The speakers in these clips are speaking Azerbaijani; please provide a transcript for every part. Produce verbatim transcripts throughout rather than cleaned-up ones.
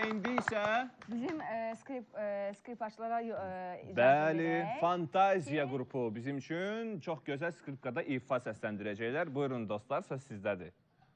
indi isə... Bizim e, skrip, e, skripaçlara e, icazə Bəli, verək. Fantaziya qrupu bizim üçün çox gözəl skripkada ifa səsləndirəcəklər. Buyurun dostlar, söz sizdədir.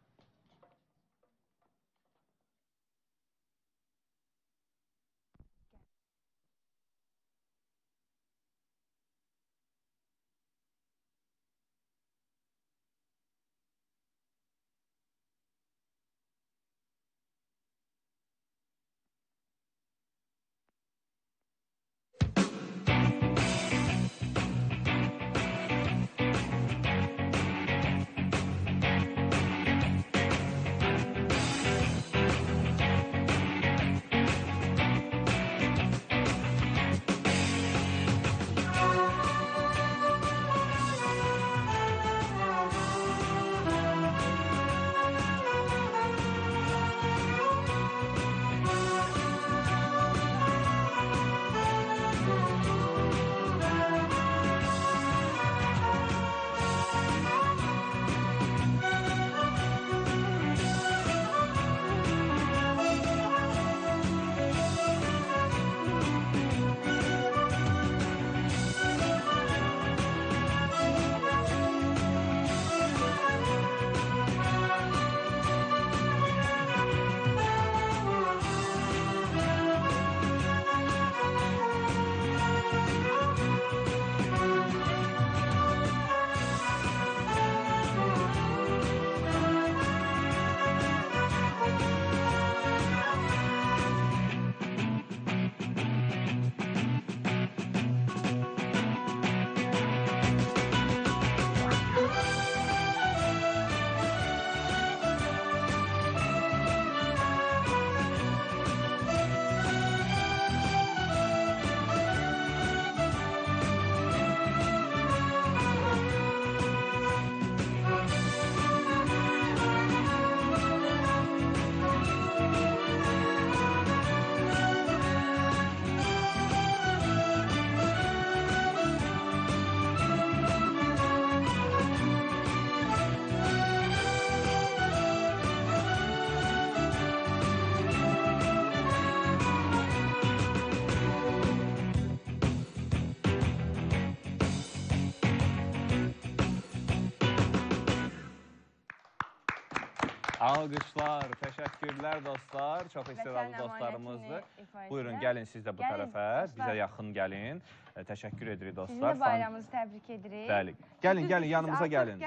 Alqışlar, təşəkkürlər dostlar. Çox istedadlı dostlarımızdır. Buyurun, gəlin siz də bu tərəfə, bizə yaxın gəlin. Təşəkkür edirik dostlar. Sizin də bayramınızı təbrik edirik. Bəli. Gəlin, gəlin, yanımıza gəlin.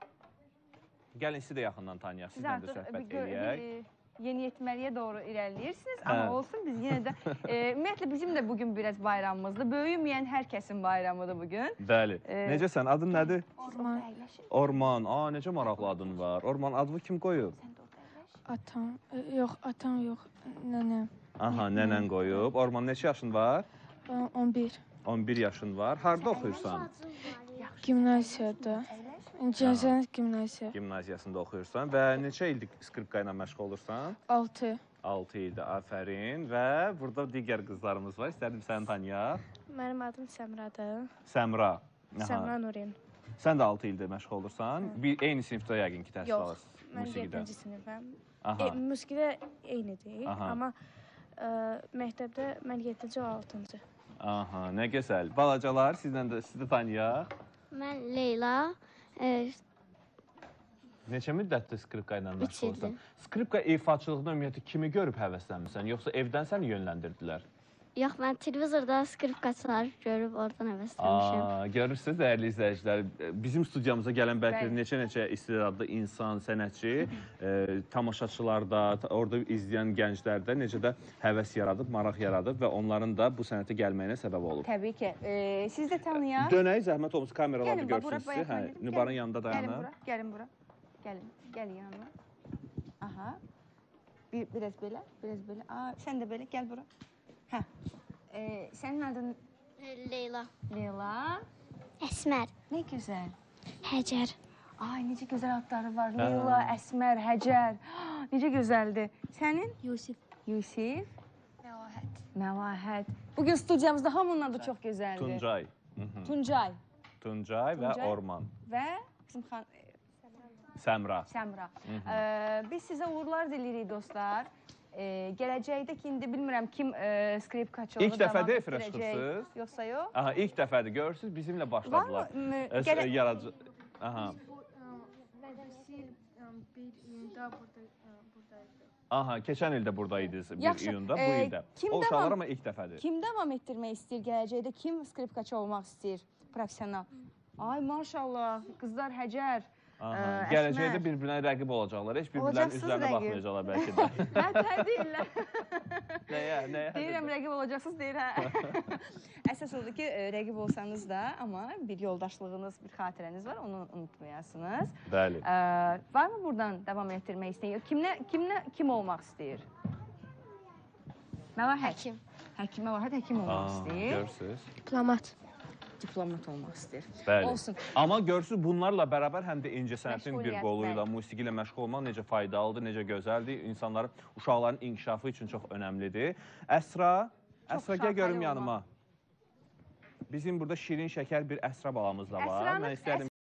Gəlin, sizi də yaxından tanıyaq, sizlə də söhbət edək. Yeniyetməliyə doğru irəliyirsiniz, amma olsun biz yenə də, ümumiyyətlə bizim də bugün biraz bayramımızdır. Böyüməyən hər kəsin bayramıdır bugün. Bəli. Necəsən, adın nədir? Orman. Orman, aa, necə maraqlı adın var. Orman, adını kim qoyub? Atam, yox, atam yox, nənəm. Aha, nənən qoyub. Orman, neçə yaşın var? on bir. on bir yaşın var. Harada oxuyursan? Gimnaziyada. Cəzəniz gimnaziya. Gimnaziyasında oxuyursan və neçə ildir skripka ilə məşğul olursan? altı. altı ildir, afərin. Və burada digər qızlarımız var. İstərdim səni tanıyaq. Mənim adım Səmradır. Səmra. Səmra Nurin. Sən də altı ildir məşğul olursan. Bir, eyni sinifdə yəqin ki, təhsil alırsın. Yox, mən yeddinci sinifəm. Aha. Musiqidə eynidir, Aha. amma məktəbdə mən yeddinci və altıncı. Aha, nə gözəl. Balacalar, sizlə də sizi tanıyaq. Mən Leyla. E, Neçə müddətdir skripka ilə məşğul olursan? ildir. Skripka ifaçılığında ümumiyyətlə kimi görüb həvəslənmirsən, yoxsa evdən səni yönləndirdilər? yox, mən televizorda skripkaçılar görüb oradan həvəslənmişəm. Aa, görürsünüz dəyərli izləyicilər, bizim studiyamıza gələn bəlkə neçə-neçə istedadlı insan, sənətçi, e, tamaşaçılarda, orada izləyən gənclərdə necə də həvəs yaradıb, maraq yaradıb və onların da bu sənətə gəlməyinə səbəb olub. Təbii ki. E, siz də tanıyaq. Dönək, zəhmət olmuş kameralarda görsünüz sizi. Hə, Nübarın yanında dayanın. Gəlin bura, gəlin bura. Gəlin, gəlin yanıma. Aha. Bir, biraz belə, biraz belə. Aa, sən də belə, gəl bura. Hə. E, sənin adın Leyla. Leyla. Əsmər. Nə gözəl. Həcər. Ay, necə gözəl adları var. Leyla, Əsmər, Həcər. Necə gözəldir. Sənin? Yusif. Yusif. Məlahət. Məlahət. Bugün studiyamızda hamının adı çox gözəldir. Tuncay. Tuncay. Tuncay və Orman. Və bizim xan... Səmra. Səmra. Ee, biz sizə uğurlar dilirik dostlar. E, gələcəkdə ki, indi bilmirəm kim e, skripkaçı olur. İlk dəfədir efirə çıxırsınız? Yoxsa yox? Aha, ilk dəfədir görürsünüz, bizimlə başladılar. Varmı? Es- Gələ- Yaradıcı... Aha. Mədəsil bir iyunda burada buradaydı. Aha, keçən ildə buradaydınız bir Yaxşı, iyunda, bu e, ildə. kim O uşaqlar davam- amma ilk dəfədir. Kim davam etdirmək istəyir gələcəkdə? Kim skripkaçı olmaq istəyir? Professional. Ay maşallah, qızlar həcər. Aha, Ə, gələcəkdə Əsmər. bir-birinə rəqib olacaqlar. Heç bir-birlərinin Olacaqsınız üzlərinə rəqib. baxmayacaqlar bəlkə də. Hə, deyirlər. Nəyə, nəyə? Deyirəm rəqib olacaqsınız, deyir hə. Əsas odur ki, e, rəqib olsanız da, amma bir yoldaşlığınız, bir xatirəniz var, onu unutmayasınız. Bəli. Ə, varmı buradan davam etdirmək istəyir? Kimlə, kimlə, kim olmaq istəyir? Nə var? Həkim. Həkimə var, həkim olmaq Aa, istəyir. görürsünüz. Diplomat. Diplomat olmaq istəyir. Bəli. Olsun. Amma görürsünüz bunlarla bərabər həm də incəsənətin bir Məşğuliyyət, qolu ilə, bəli. musiqi ilə məşğul olmaq necə faydalıdır, necə gözəldir, insanların, uşaqların inkişafı üçün çox önəmlidir. Əsra, Çox Əsra gəl şahane görüm olmaq. yanıma. Bizim burada şirin şəkər bir Əsra balamız da var. Əsranın- Mən istərdim